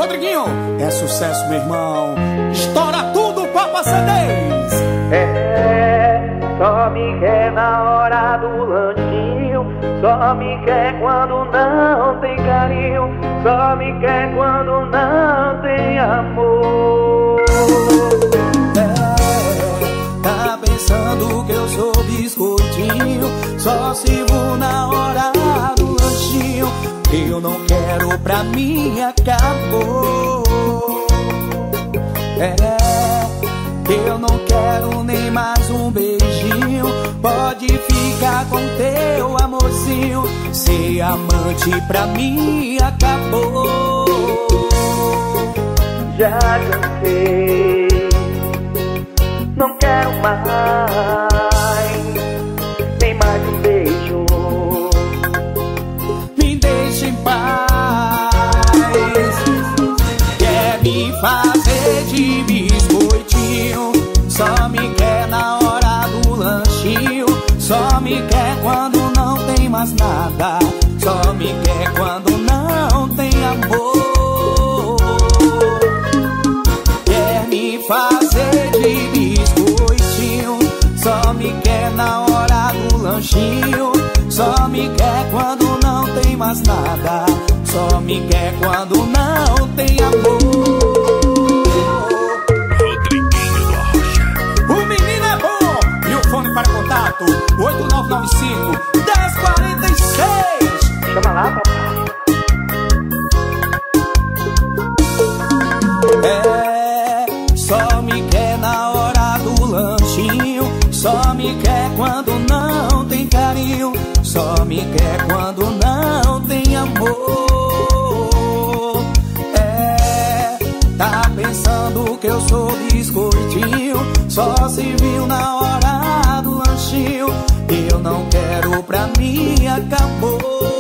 Rodriguinho, é sucesso, meu irmão. Estoura tudo, Papa CDs. Só me quer na hora do lanchinho. Só me quer quando não tem carinho. Só me quer quando não tem amor. Tá pensando que eu sou biscoitinho, só sirvo na hora do lanchinho. Eu não quero, pra mim acabou. Eu não quero nem mais um beijinho. Pode ficar com teu amorzinho. Ser amante pra mim acabou. Já cansei, não quero mais nem mais um beijo. Me deixa em paz. Quer me fazer de biscoitinho, só me quer na hora do lanchinho. Só me quer quando não tem mais nada. Só me quer quando não tem amor. Quer me fazer de biscoitinho, só me quer na hora do lanchinho. Só me quer quando não tem mais nada. Só me quer quando não tem amor. Rodriguinho do Arrocha. O menino é bom. E o fone para contato 8995-1046. Chama lá, papai. Só me quer na hora do lanchinho. Só me quer quando não tem carinho. Só me quer quando não tem amor. Tá pensando que eu sou biscoitinho, só se viu na hora do lanchinho. Eu não quero, pra mim acabou.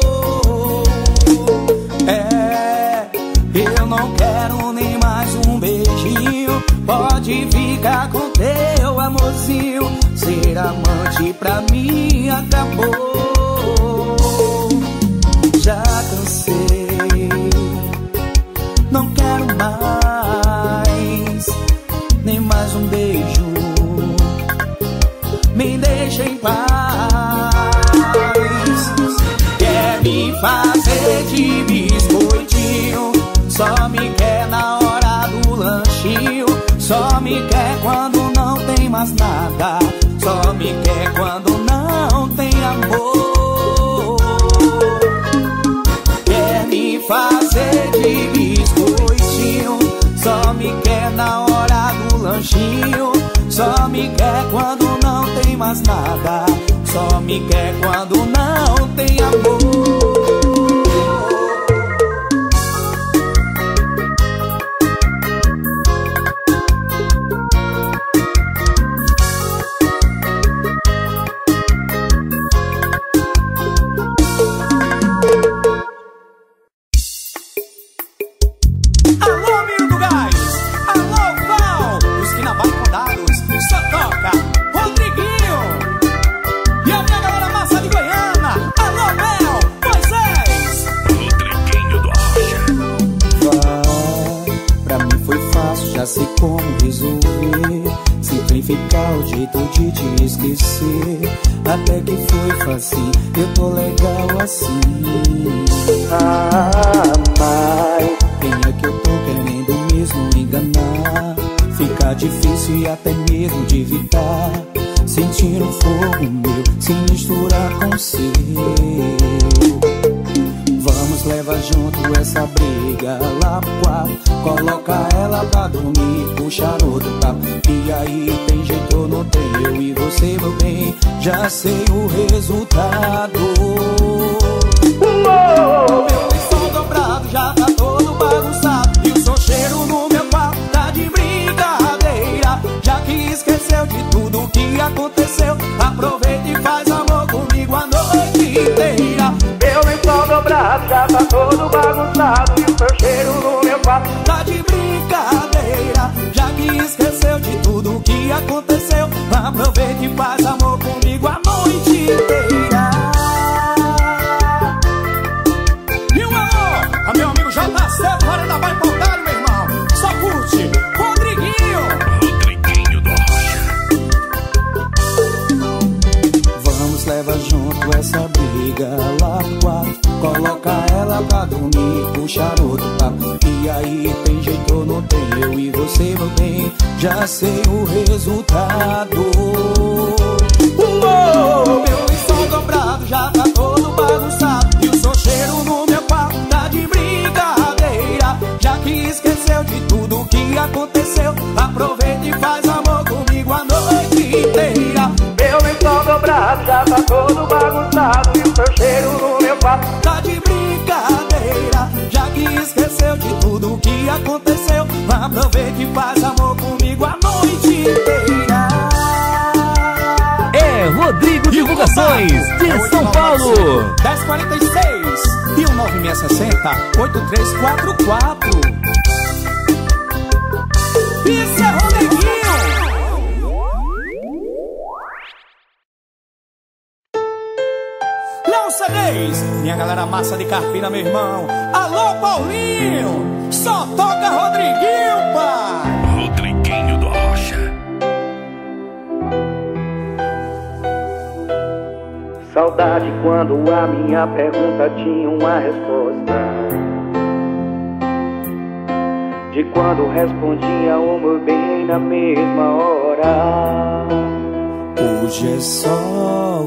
Eu não quero nem mais um beijinho. Pode ficar com teu amorzinho. Ser amante pra mim acabou. Já cansei, não quero mais nem mais um beijo. Me deixa em paz. Quer me fazer de biscoitinho, só me quer na hora do lanchinho. Só me quer quando não tem mais nada. Só me quer quando não tem amor. Quer me fazer de biscoitinho, só me quer na hora do lanchinho. Só me quer quando não tem mais nada. Só me quer quando não tem amor. Já sei como resolver, simplificar o jeito de te esquecer. Até que foi fácil, eu tô legal assim. Mas quem é que eu tô querendo mesmo enganar? Fica difícil e até mesmo de evitar. Sentir um fogo meu se misturar com o seu. Vamos levar junto essa briga lá pro quarto. Coloca ela pra dormir, puxar outro papo. E aí, tem jeito ou não tem? Eu e você, meu bem, já sei o resultado. Meu lençol dobrado já tá todo bagunçado. E o seu cheiro no meu quarto tá de brincadeira. Já que esqueceu de tudo que aconteceu, aproveita e faz amor comigo a noite inteira. meu lençol dobrado já tá todo bagunçado. E o seu cheiro no meu quarto tá de brincadeira. Já que esqueceu de tudo que aconteceu, aproveita e faz amor comigo a noite inteira. E o alô, a meu amigo JC, hora da vai importar. fico charuto, papo. E aí, tem jeito ou não tem? Eu e você, meu bem, já sei o resultado. Uou, meu lençol dobrado já tá todo bagunçado, e o seu cheiro no meu quarto tá de brincadeira. Já que esqueceu de tudo que aconteceu, aproveita e faz amor comigo a noite inteira. Meu lençol dobrado já tá todo bagunçado, e o seu cheiro no meu quarto tá de brincadeira. Já que esqueceu de tudo que aconteceu, aproveita e faz amor comigo a noite inteira. É Rodrigo Divulgações de São Paulo. 1046 e 9660-8344. Isso é Rodriguinho. Léo CDs, minha galera massa de Carpina, meu irmão. Alô, Paulinho, só toca Rodriguinho, pai. Rodriguinho do Rocha. Saudade quando a minha pergunta tinha uma resposta, de quando respondia o meu bem na mesma hora. Hoje é só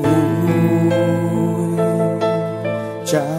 tchau,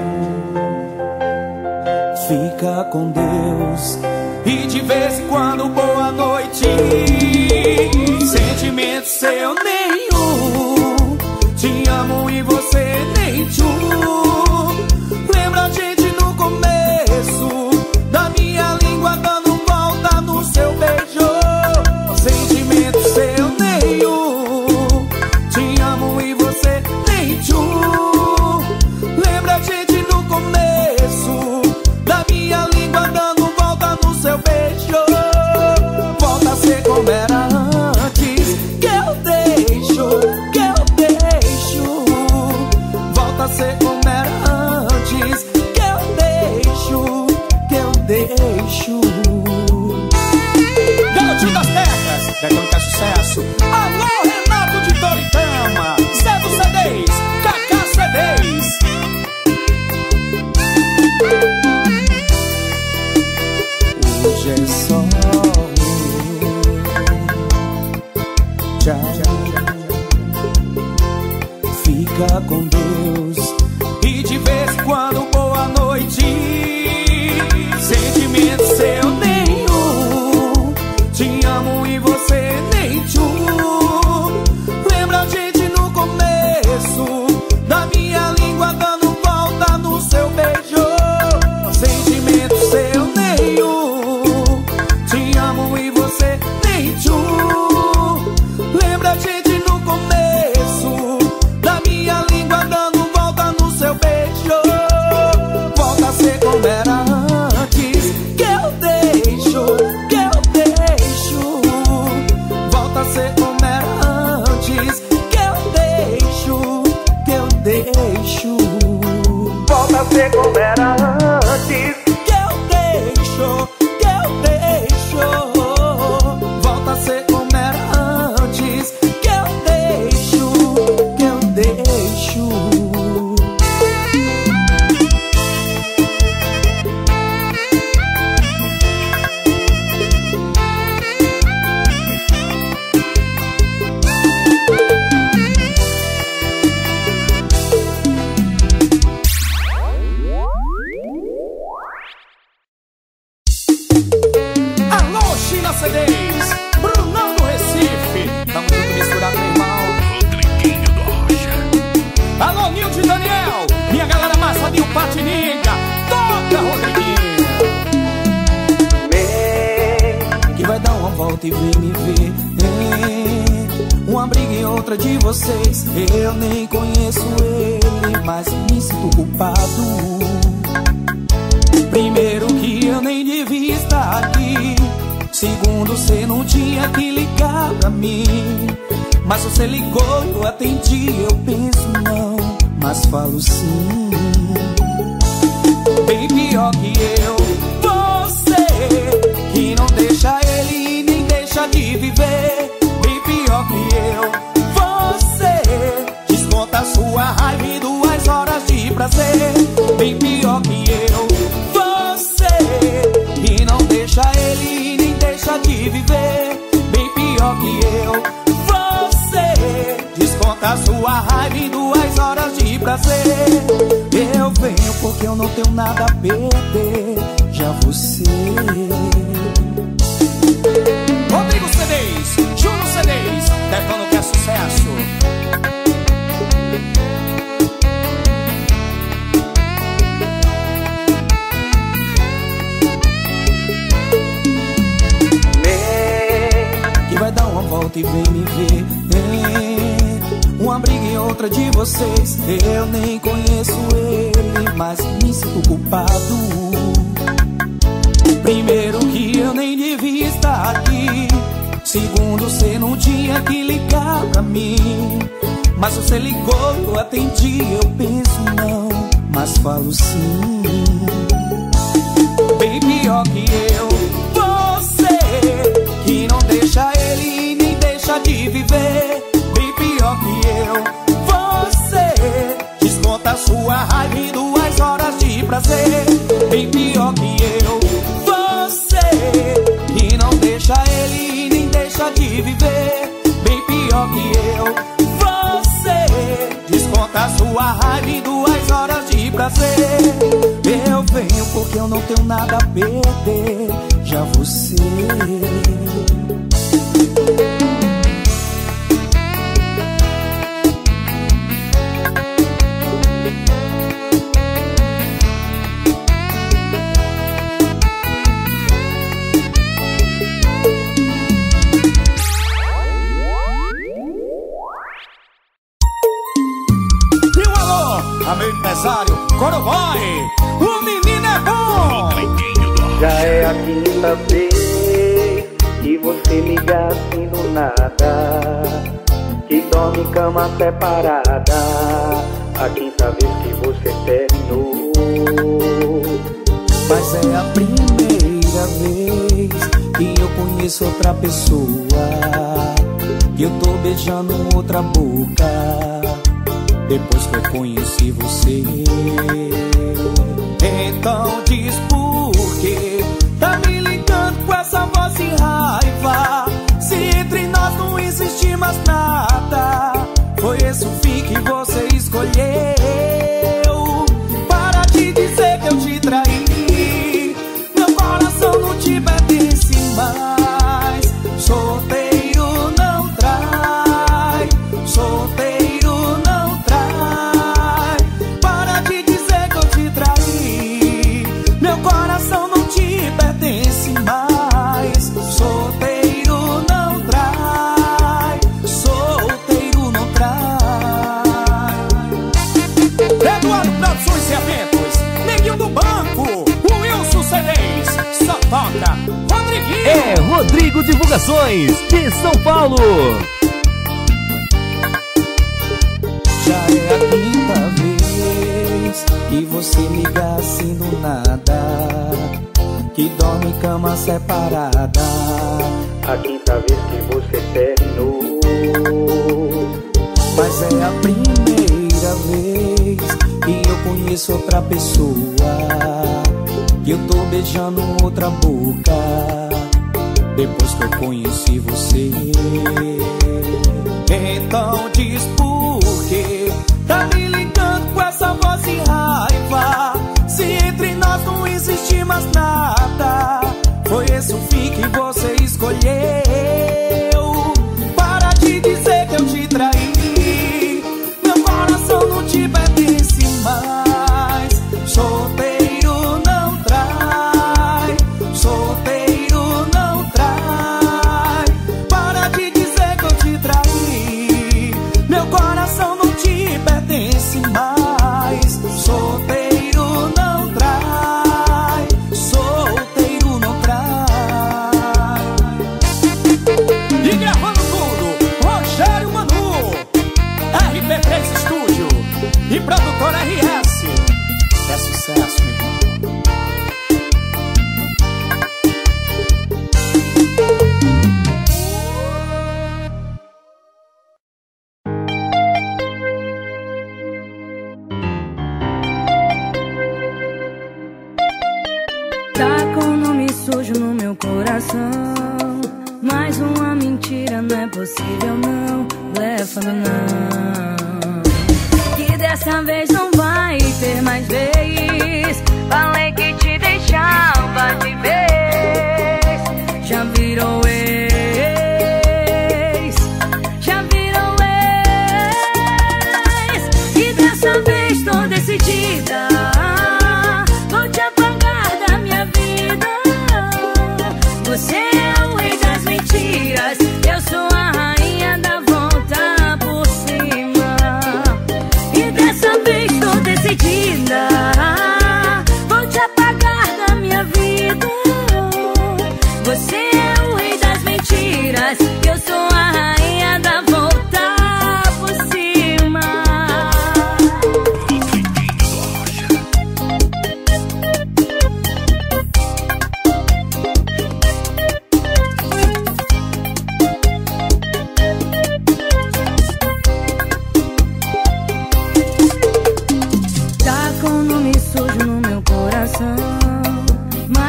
fica com Deus e de vez em quando boa noite. Sentimento seu nenhum, te amo e você nem tchum. Lembra a gente no começo, da minha língua dando volta no seu beijo. Sentimento seu nenhum, te amo e você nem tchum. Lembra a gente no começo, da minha língua dando volta no seu beijo. Volta a ser como era antes, que eu deixo, que eu deixo. Volta a ser como era antes, que eu deixo, que eu deixo. Garotinho das terras, quer que sucesso. Alô, Renato de Toritama, Zé dos CDs, Cacá CDs. Hoje é só tchau, fica com Deus e de vez em quando boa noite. Sentimento seu nenhum, te amo e você nem tchum. Lembra a gente no começo, da minha língua dando volta no seu beijo. Sentimento seu nenhum, te amo e você nem tchum. Lembra a gente no começo, da minha língua dando volta no seu beijo. Volta a ser como era antes, que eu deixo, que eu deixo. Volta a ser como era antes, que eu deixo, que eu deixo. Volta a ser como era antes, Que eu deixo, que eu deixo. Volta a ser como era antes, que eu deixo, que eu deixo. Alô, China CDs, Brunão do Recife, tamo junto misturado, meu irmão. Rodriguinho do Rocha. Alô, Nilde e Daniel, minha galera massa de Upatininga, toca Rodriguinho. vem, Que vai dar uma volta e vem me ver. Uma briga e outra de vocês, eu nem conheço ele, mas me sinto culpado. Primeiro que eu nem devia estar aqui, segundo, cê não tinha que ligar pra mim. Mas você ligou e eu atendi, eu penso não, mas falo sim. Bem pior que eu, você que não deixa ele e nem deixa de viver. Bem pior que eu, você desconta sua raiva em 2 horas de prazer. Bem pior que eu, tenho nada a perder, já você. Rodrigo CDs, Júnior CDs, Detona que é sucesso. Vem, que vai dar uma volta e vem me ver. Vem, uma briga e outra de vocês. Eu nem conheço ele, mas me sinto culpado. Primeiro que eu nem devia estar aqui. Segundo, você não tinha que ligar pra mim. Mas você ligou, eu atendi. Eu penso não, mas falo sim. Bem pior que eu, você que não deixa ele e nem deixa de viver. Bem pior que eu, você desconta sua raiva em 2 horas de prazer. Bem pior que eu, que não deixa ele e nem deixa de viver. Bem pior que eu, você desconta sua raiva em 2 horas de prazer. Eu venho porque eu não tenho nada a perder, já você. Meu empresário, Coroboy, o menino é bom. Já é a 5ª vez que você me liga assim do nada, que dorme em cama separada. A 5ª vez que você terminou. Mas é a primeira vez que eu conheço outra pessoa, que eu tô beijando outra boca depois que eu conheci você. Então diz por que tá me ligando com essa voz de raiva, se entre nós não existe mais nada. Foi esse o fim que você escolheu. Para de dizer que eu te traí, meu coração não te pertence mais. Solteiro não trai, solteiro não trai. Para de dizer que eu te traí, meu coração não te pertence mais. Solteiro não trai, solteiro não trai. Eduardo Produções e Eventos, Neguinho do Banco, o Wilson CDs, só toca Rodriguinho. É Rodrigo Divulgações, de São Paulo. Já é a 5ª vez que você liga assim do nada, que dorme em cama separada. A 5ª vez que você terminou. Mas é a primeira vez que eu conheço outra pessoa, que eu tô beijando outra boca depois que eu conheci você. Então diz por que tá me ligando com essa voz de raiva, se entre nós não existe mais nada. Foi esse o fim que você escolheu. Para de dizer que eu te traí, meu coração não te pertence mais. Solteiro não trai, solteiro não trai. Para de dizer que eu te traí, meu coração não te pertence mais. Solteiro não trai, solteiro não trai. E gravando tudo, Rogério Manu, RP3 Estúdio e produtora RS. É sucesso, meu irmão. Tá com o nome sujo no meu coração. Mais uma mentira, não é possível não. Leva não, que dessa vez não vai ter mais vez.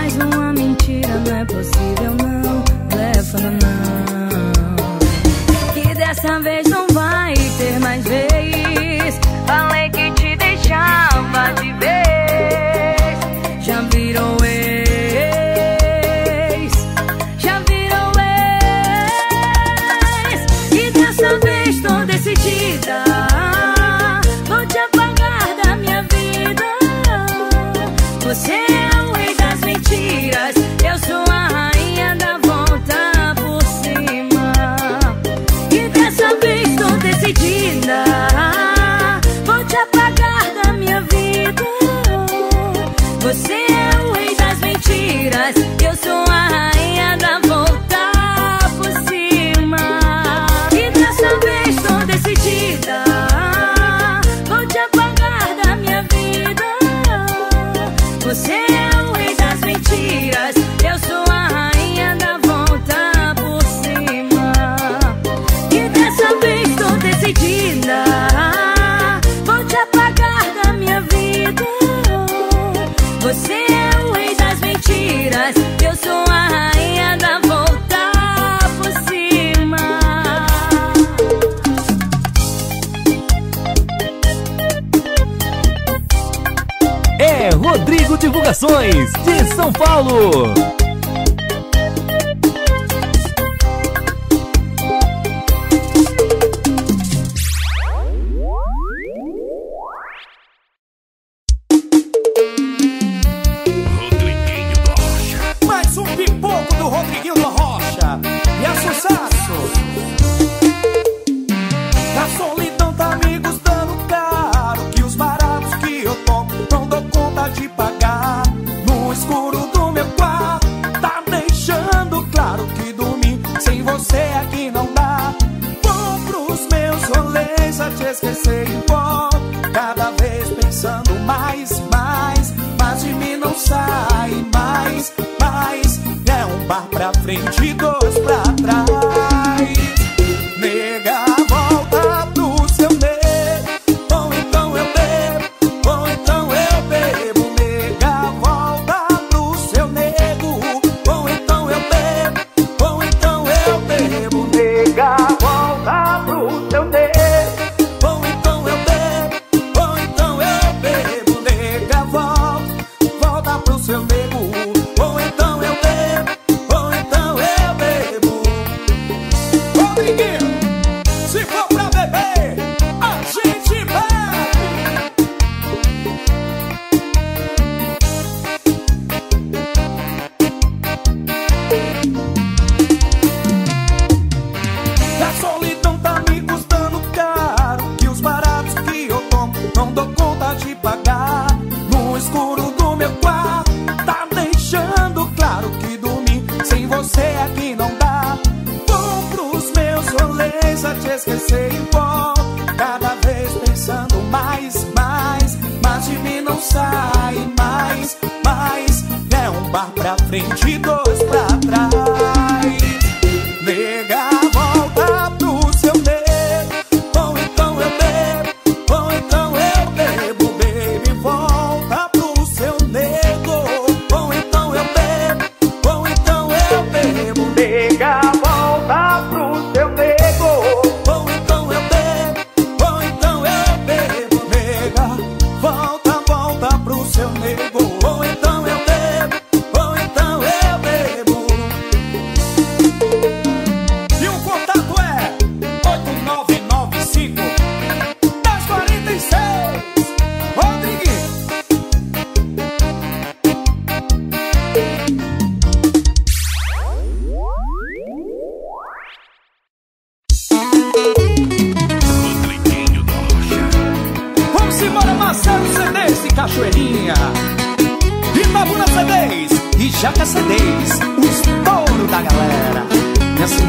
Mais uma mentira, não é possível não. Leva não, que dessa vez não vai ter mais vez. Falei que te deixava de vez. Já virou ex, já virou ex. E dessa vez tô decidida, vou te apagar da minha vida. Você é o rei das mentiras, eu sou a rainha da volta por cima. E dessa vez tô decidida, vou te apagar da minha vida. Você é o rei das mentiras, eu sou a rainha da volta por cima. E dessa vez tô decidida, vou te apagar da minha vida. Você é o rei das mentiras, eu sou a rainha da volta por cima. E dessa vez tô decidida, vou te apagar da minha vida. Você é o rei das mentiras, eu sou a rainha da volta por cima. É Rodrigo Divulgações, de São Paulo. Rodriguinho da Rocha. Mais um pipoco do Rodriguinho da Rocha. E é sucesso. A solidão tá me custando caro, que os baratos que eu tomo não dou conta de pagar. No escuro do meu quarto tá deixando claro que dormir sem você aqui não dá. Vou pros meus rolês a te esquecer e volto, cada vez pensando mais, mas de mim não sai mais. É um bar pra frente e dois pra trás. Nega, volta pro seu medo, ou então eu bebo, ou então eu bebo. Nega, volta pro seu nego, ou então eu bebo, ou então eu bebo. Nega, volta pro seu nego, ou então eu bebo, ou então eu bebo. Nega, volta pro seu nego, ou então eu bebo, ou então eu bebo. Rodriguinho, se for pra beber, a gente bebe. A solidão tá me custando caro, que os baratos que eu tomo não dou conta de pagar. No escuro do meu quarto tá deixando claro que dormir sem você aqui não dá. Vou pros meus rolês a te esquecer e volto, cada vez pensando mais, mas de mim não sai mais. É um bar pra frente e dois pra trás. Nega, volta pro seu medo, ou então eu bebo, ou então eu bebo. Baby, volta pro seu nego, ou então eu bebo, ou então eu bebo. Nega, volta pro seu nego, ou então eu bebo, ou então eu bebo. Nega, volta pro seu nego, ou então eu bebo, ou então eu bebo. E o contato é 8995-1046. Rodriguinho. Rodriguinho da Rocha. Vamos embora, Marcelo CDs e Cachoeirinha, Itabuna CDs e Jaca CDs, o estouro da galera. E assim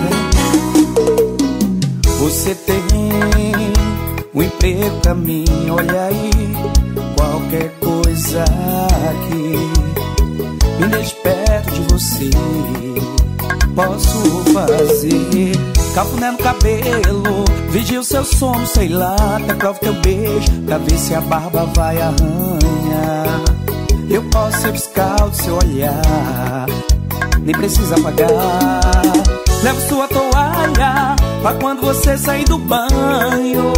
você tem um emprego pra mim, olha aí, qualquer coisa aqui me deixe perto de você. Posso fazer cafuné no cabelo, vigia o seu sono, sei lá, até prova teu beijo, pra ver se a barba vai arranhar. Eu posso ser fiscal do seu olhar, nem precisa pagar. Levo sua toalha pra quando você sair do banho.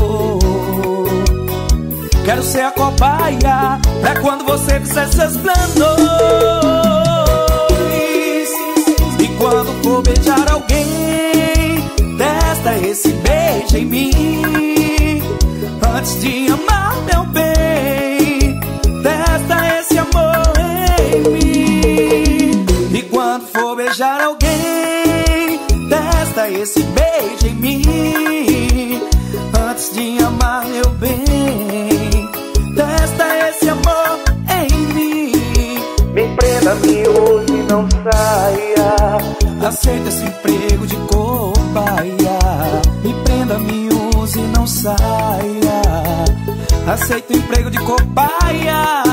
Quero ser a cobaia pra quando você fizer seus planos. E quando for beijar alguém, testa esse beijo em mim. Antes de amar, meu bem, testa esse amor em mim. E quando for beijar alguém, testa esse beijo em mim. Antes de amar, meu bem, testa esse amor em mim. Me prenda, me use e não saia. Aceita esse emprego de cobaia. Me prenda, me use e não saia. Aceita o emprego de cobaia.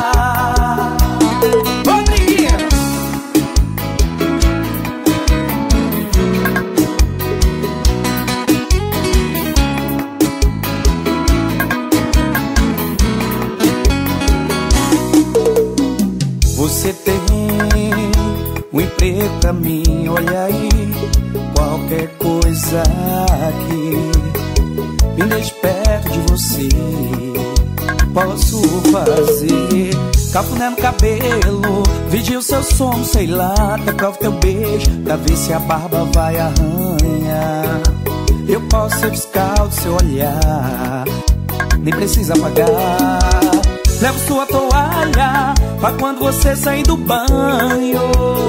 Você tem um emprego pra mim, olha aí. Qualquer coisa aqui me deixe perto de você. Posso fazer cafuné no cabelo, vigia o seu sono, sei lá, até prova teu beijo pra ver se a barba vai arranhar. Eu posso ser fiscal do seu olhar, nem precisa pagar. Levo sua toalha pra quando você sair do banho.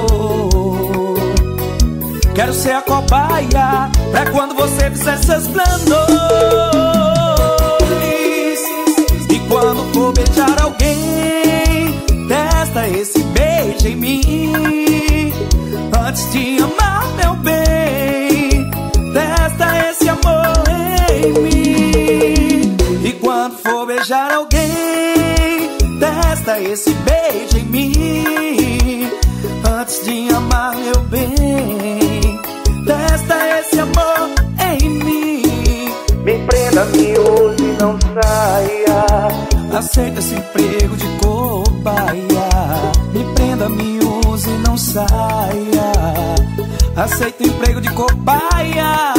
Quero ser a cobaia pra quando você fizer seus planos. E quando for beijar alguém, testa esse beijo em mim. Antes de amar, meu bem, testa esse amor em mim. E quando for beijar alguém, testa esse beijo em mim. Antes de amar, meu bem, testa esse amor em mim. Me prenda, me use e não saia. Aceita esse emprego de cobaia. Me prenda, me use e não saia. Aceita o emprego de cobaia.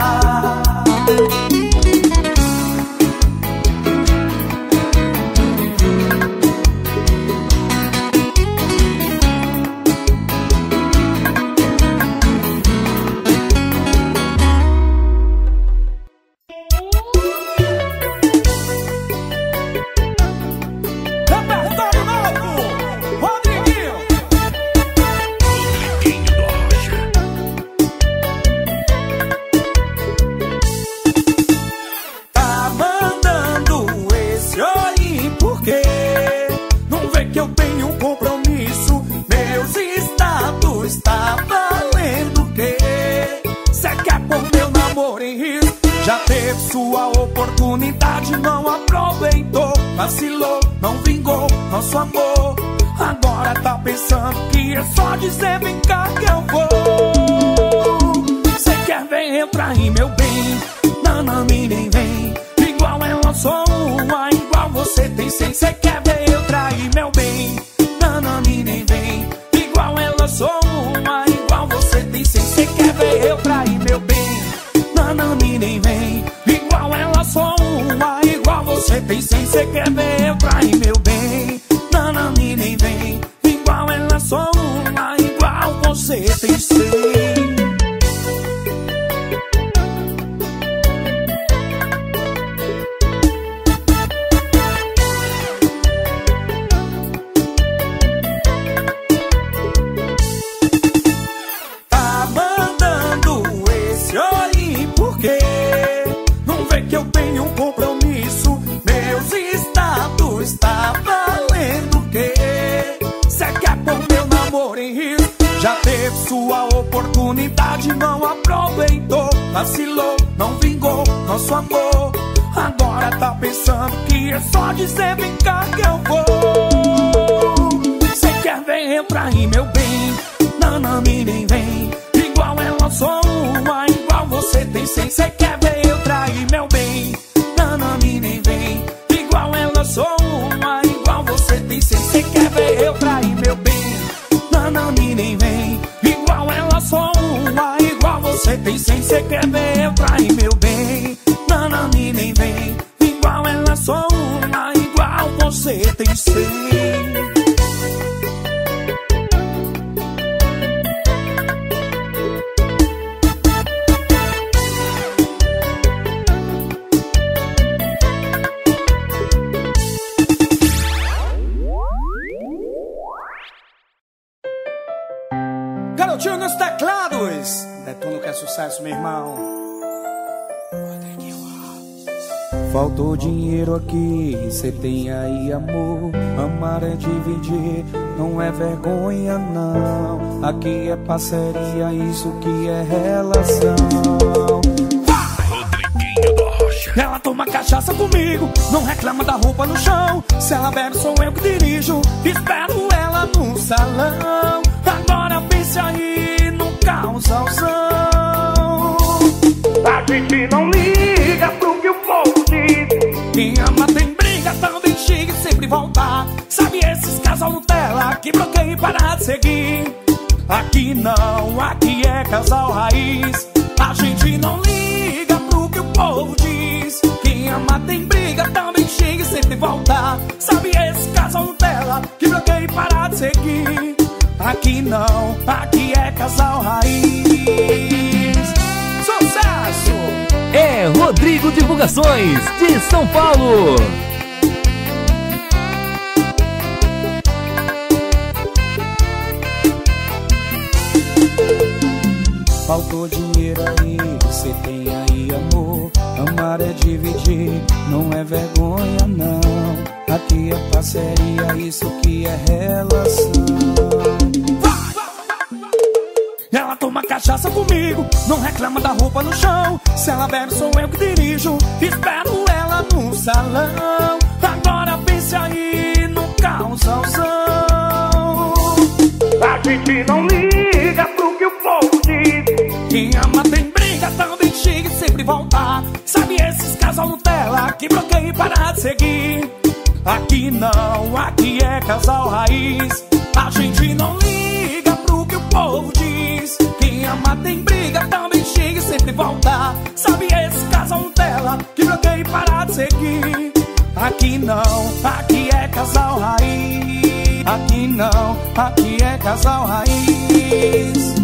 Sua oportunidade não aproveitou, vacilou, não vingou nosso amor. Agora tá pensando que é só dizer vem cá que eu vou. Cê quer ver eu trair meu bem? Não, não, nem vem. Igual ela sou uma, igual você tem 100. Cê quer ver eu trair meu bem? Não, não, nem vem. Igual ela sou uma, igual você tem 100. Cê quer ver eu trair meu bem? Não, não, nem vem. Sou uma, igual você tem 100. Cê quer ver eu trair meu bem? Não, não, nem vem. Igual ela, sou uma, igual você tem 100. Tá mandando esse oi por quê? Não vê que eu tenho um compromisso, meus status está valendo o quê? Cê quer pôr meu namoro em risco? Já teve sua oportunidade, não aproveitou, vacilou, não vingou nosso amor. Agora tá pensando que é só dizer vem cá que eu vou. Cê quer ver eu trair meu bem? Não, não, nem vem. Igual ela sou uma, igual você tem 100. Cê quer ver eu trair meu bem? Não, não, nem vem. Igual ela sou uma, igual você tem 100. Cê quer ver Garotinho nos teclados. Detona que é sucesso, meu irmão. Faltou dinheiro aqui, cê tem aí amor. Amar é dividir, não é vergonha não. Aqui é parceria, isso que é relação. Rodriguinho da Rocha. Ela toma cachaça comigo, não reclama da roupa no chão. Se ela bebe, sou eu que dirijo, espero ela no salão. Agora pense aí no casalzão. A gente não liga pro que o povo diz. Quem ama tem briga, também chega e sempre volta. Sabe esses casal Nutella que bloqueia e para de seguir? Aqui não, aqui é casal raiz. A gente não liga pro que o povo diz. Quem ama tem briga, também chega e sempre volta. Sabe esse casal Nutella que bloqueia e para de seguir? Aqui não, aqui é casal raiz. Sucesso! É Rodrigo Divulgações, de São Paulo. Faltou dinheiro aí, cê tem aí amor. Amar é dividir, não é vergonha não. Aqui é parceria, isso que é relação. Ela toma cachaça comigo, não reclama da roupa no chão. Se ela bebe, sou eu que dirijo, espero ela no salão. Agora pense aí no casalzão. A gente não liga pro que o povo diz. Quem ama tem briga, também chega e sempre volta. Sabe esses casal Nutella que bloqueia e para de seguir? Aqui não, aqui é casal raiz. A gente não liga pro que o povo diz. Quem ama tem briga, também chega e sempre volta. Sabe esse casal Nutella que bloqueia e para de seguir? Aqui não, aqui é casal raiz. Aqui não, aqui é casal raiz.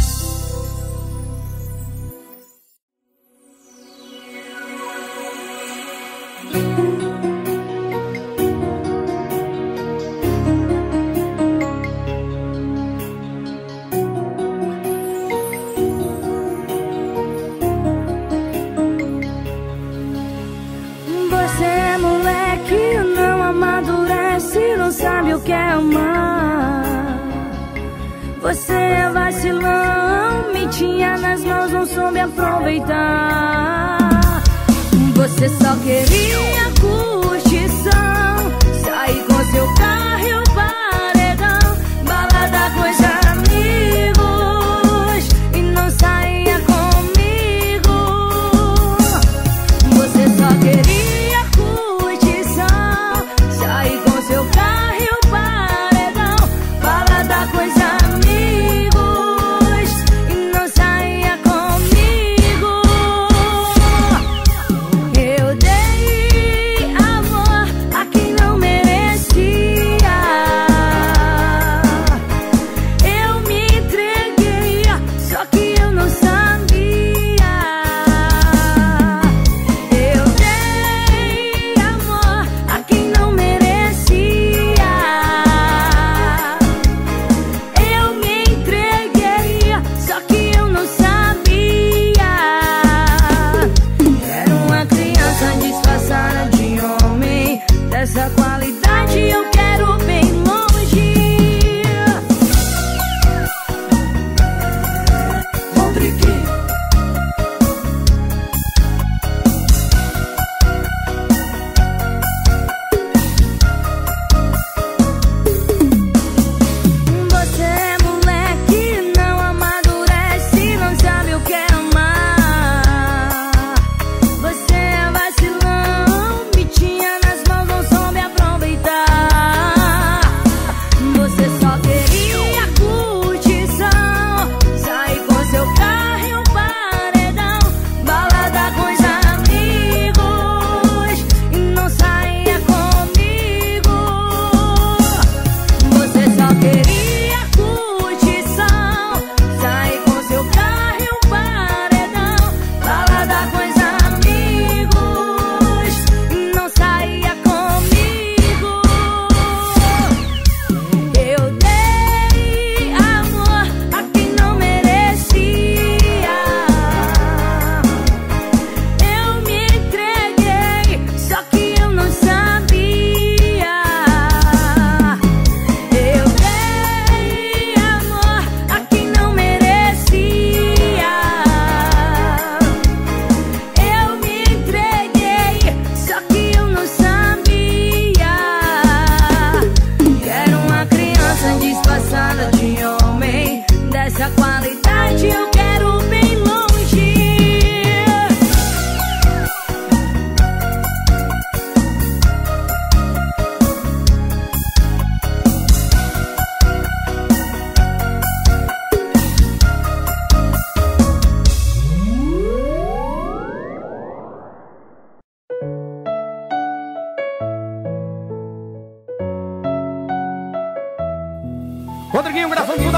Sabe o que é amar? Você é vacilão, me tinha nas mãos, não soube aproveitar. Você só queria curtição, sair com seu carro e o paredão, balada com os amigos e não saía comigo. Você só queria curtição, sair com seu carro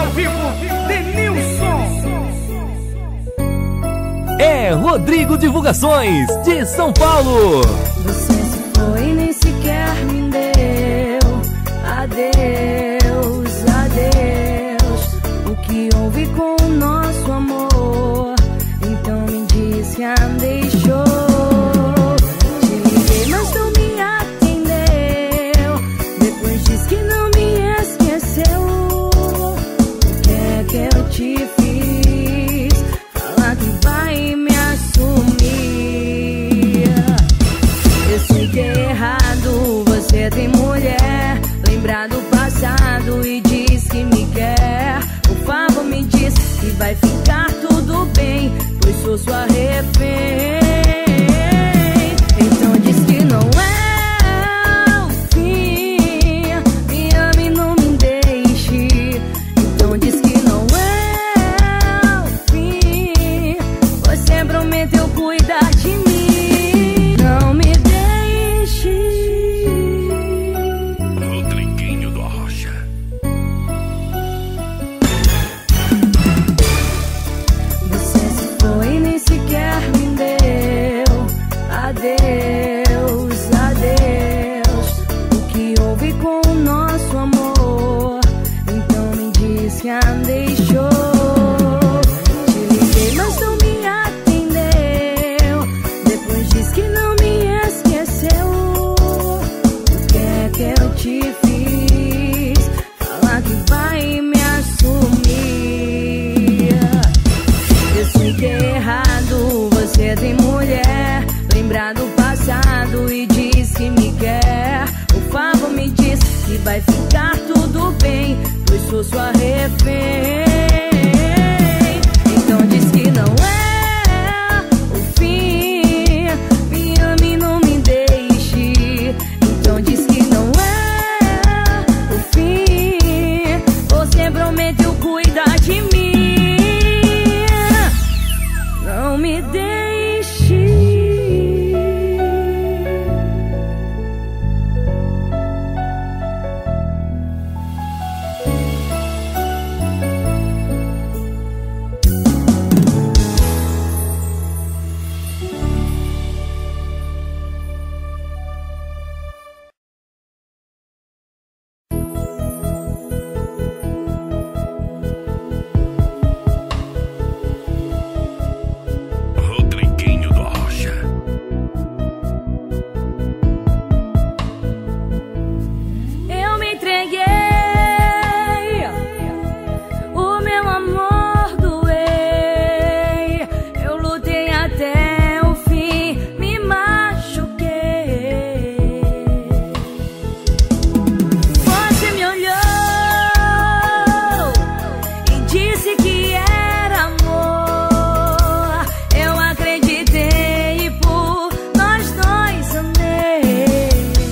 ao vivo, Denilson. É Rodrigo Divulgações, de São Paulo. Você se foi e nem sequer me deu adeus, adeus. O que houve com o nosso amor? Então me diz que a deixou. Te liguei, mas não me atendeu. Depois diz que não me esqueceu. O que é que eu te fiz? Fala que vai me assumir. Eu sei que é errado, você tem mulher. Lembra do passado e diz que me quer. Por favor me diz que vai ficar tudo bem, pois sou sua refém. Então diz que não é o fim. Me ame e não me deixe. Então diz que não é o fim. Você prometeu cuidar de mim. Não me deixe. Rodriguinho do Arrocha. Você se foi e nem sequer me deu adeus, adeus. O que houve com o nosso amor? Então me diz que a deixou. Te liguei, mas não me atendeu. Depois diz que não me esqueceu. O que é que eu te fiz? Fala que vai me assumir. Eu sei que é errado, você tem mulher. Lembra do passado e diz que me quer. Por favor me diz que vai ficar tudo bem, pois sou sua refém. Então diz que não é o fim. Me ame e não me deixe. Então diz que não é o fim. Você prometeu cuidar de mim. Não me deixe. Rodriguinho do Arrocha. Eu me entreguei, o meu amor doei. Eu lutei até o fim, me machuquei. Você me olhou e disse que era amor. Eu acreditei e por nós dois amei.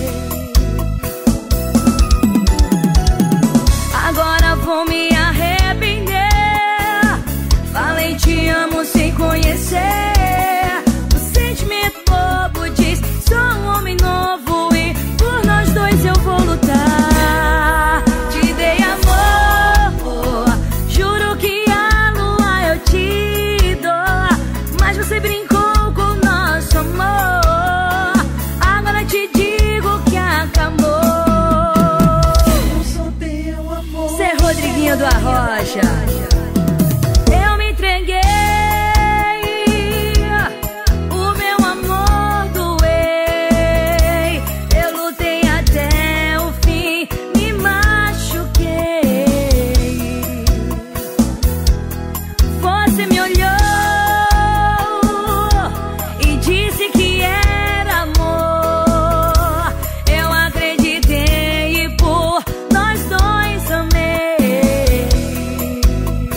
Agora vou me arrepender. Falei te amo sem conhecer. O sentimento bobo diz sou um homem novo e por nós dois eu vou lutar. Te dei amor, juro que a lua eu te dou. Mas você brincou com o nosso amor. Agora te digo que acabou. Ser Rodriguinho do Arrocha. Eu me entreguei, o meu amor doei. Eu lutei até o fim, me machuquei. Você me olhou e disse que era amor. Eu acreditei e por nós dois amei.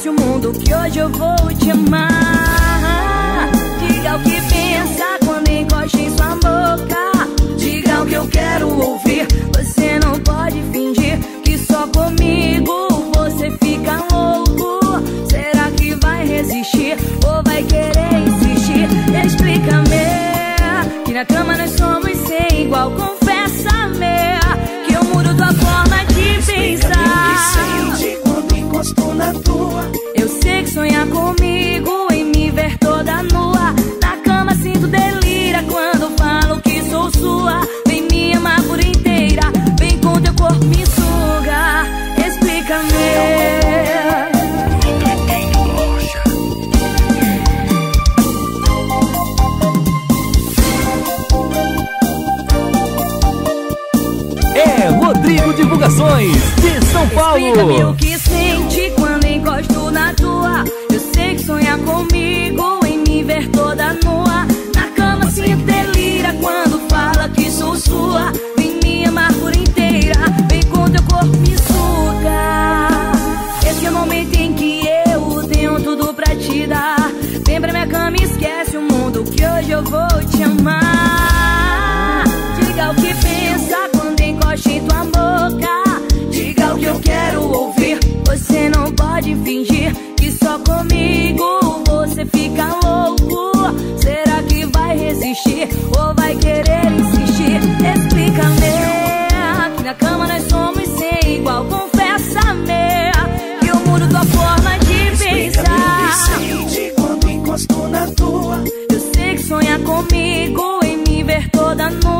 esquece o mundo que hoje eu vou te amar. Diga o que pensa quando encosta em sua boca. Diga o que eu quero ouvir. Você não pode fingir que só comigo você fica louco. Será que vai resistir ou vai querer insistir? Explica-me que na cama nós somos sem igual. Confessa-me que eu mudo tua forma de pensar. O que sente quando encosto na tua? Eu sei que sonha comigo em me ver toda nua. Na cama sinto delira quando falo que sou sua. Vem me amar por inteira, vem com teu corpo me suga. Explica-me. É Rodrigo Divulgações de São Paulo. Explica-me o que sente quando encosto na tua. Eu sei que sonha comigo em me ver toda nua. Na cama sinto delira quando fala que sou sua. Vem me amar por inteira, vem com teu corpo me suga. Esse é o momento em que eu tenho tudo pra te dar. Vem pra minha cama e esquece o mundo que hoje eu vou te amar. Diga o que pensa quando encosta em tua boca. Diga o que eu quero ouvir. Você não pode fingir que só comigo você fica louco. Será que vai resistir ou vai querer insistir? Explica-me que na cama nós somos sem igual. Confessa-me que eu mudo tua forma de pensar. O que sente quando encosto na tua? Eu sei que sonha comigo em me ver toda nua.